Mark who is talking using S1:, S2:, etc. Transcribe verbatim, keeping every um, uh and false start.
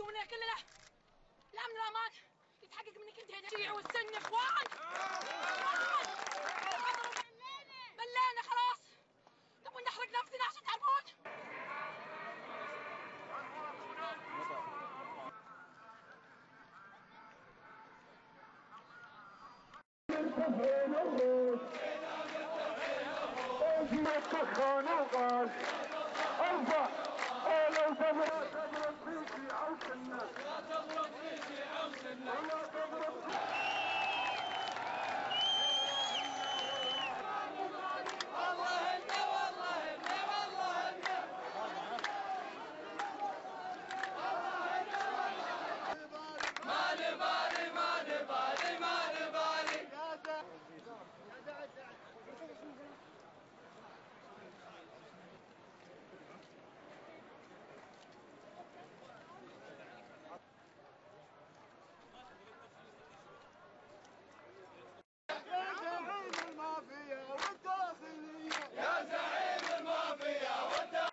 S1: ومن كلنا الامن والامان يتحقق من كل الشيعة والسنة اخوان. ملينا خلاص، نبغى نحرق نفسنا عشان تعرفون.
S2: سخان وغاز ارفع لو تبغى تضرب في عوش الناس